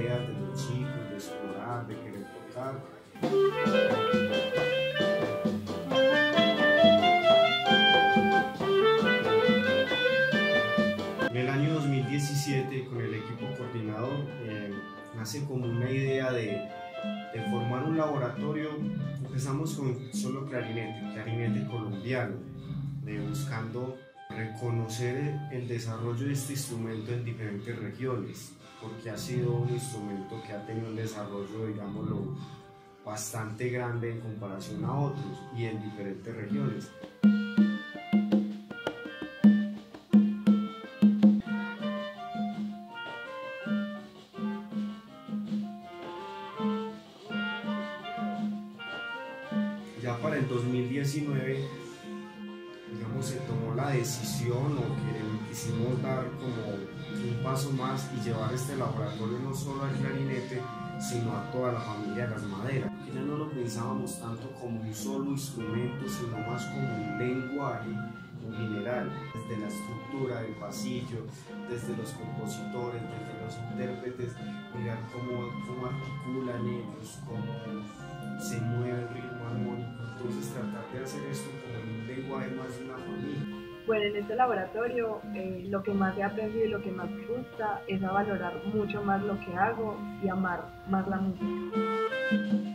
ideas de los chicos, de explorar, de querer tocar. En el año 2017, con el equipo coordinador, nace como una idea de formar un laboratorio. Empezamos con solo clarinete colombiano, buscando reconocer el desarrollo de este instrumento en diferentes regiones, porque ha sido un instrumento que ha tenido un desarrollo, digámoslo, bastante grande en comparación a otros y en diferentes regiones. Ya para el 2019, digamos, se tomó la decisión o quisimos dar como un paso más y llevar este laboratorio no solo al clarinete, sino a toda la familia de las maderas. Ya no lo pensábamos tanto como un solo instrumento, sino más como un lenguaje en general, desde la estructura del pasillo, desde los compositores, desde los intérpretes, mirar cómo articulan ellos, cómo se mueve el ritmo armónico. Entonces tratar de hacer esto como un lenguaje más de una familia. Bueno, en este laboratorio lo que más he aprendido y lo que más me gusta es a valorar mucho más lo que hago y amar más la música.